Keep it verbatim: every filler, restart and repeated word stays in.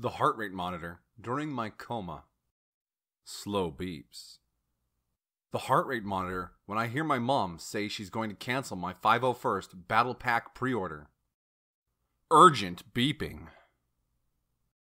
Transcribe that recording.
The heart rate monitor during my coma. Slow beeps. The heart rate monitor when I hear my mom say she's going to cancel my five oh first Battle Pack pre-order. Urgent beeping.